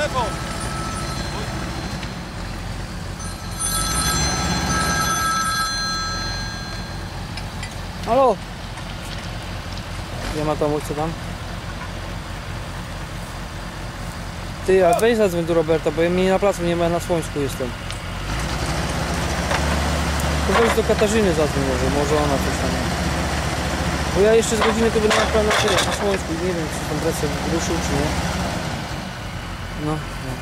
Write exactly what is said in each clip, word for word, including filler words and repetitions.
lewą! Halo! Nie ma tam, co tam? Ty, a weź zadzwoń do Roberta, bo ja mnie na placu nie ma, na słońsku jestem. To weź do Katarzyny zadzwoń może, może ona coś tam. Bo ja jeszcze z godziny to będę na, na, na słońsku i nie wiem, czy tam presję ruszył, czy nie. No, no.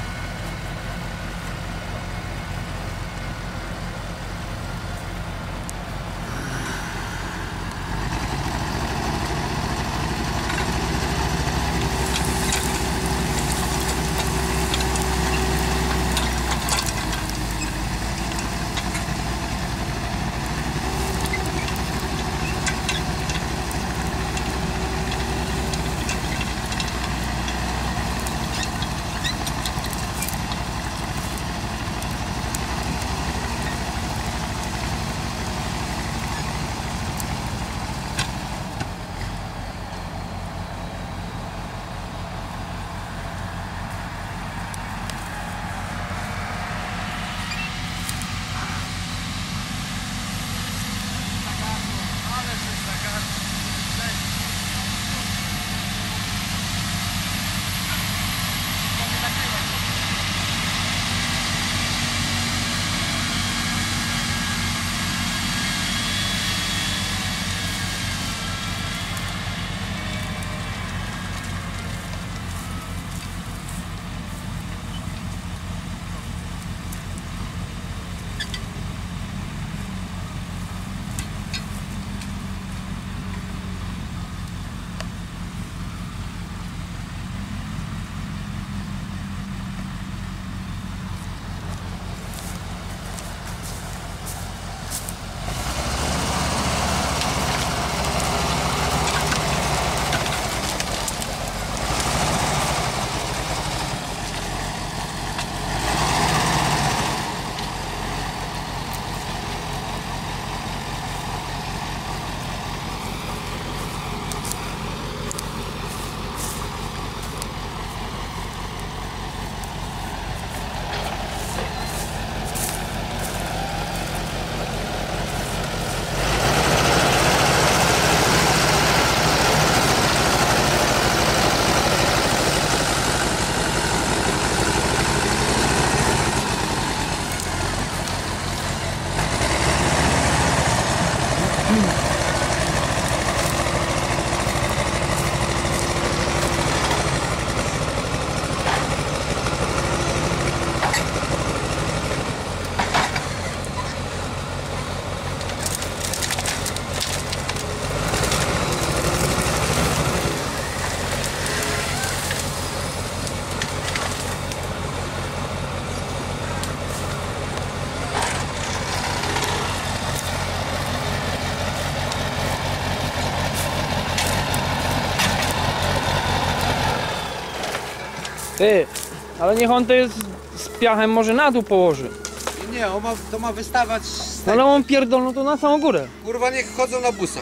Ty, ale niech on to jest z piachem może na dół położy. Nie, nie, on ma, to ma wystawać z No ale on pierdolną to na samą górę. Kurwa, niech chodzą na busach.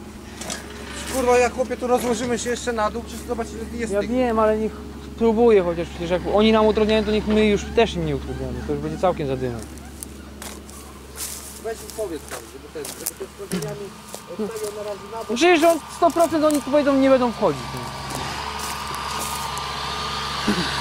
Kurwa, jak chłopie, tu rozłożymy się jeszcze na dół, przecież zobacz ile jest Ja tych. wiem, ale niech spróbuje chociaż, przecież jak oni nam utrudniają, to niech my już też im nie utrudniamy. To już będzie całkiem zadyma. Weź mi powiedz tam, żeby te, żeby te z korzeniami odstawiał na razie na bok. Przecież on sto procent oni tu wejdą, nie będą wchodzić. No.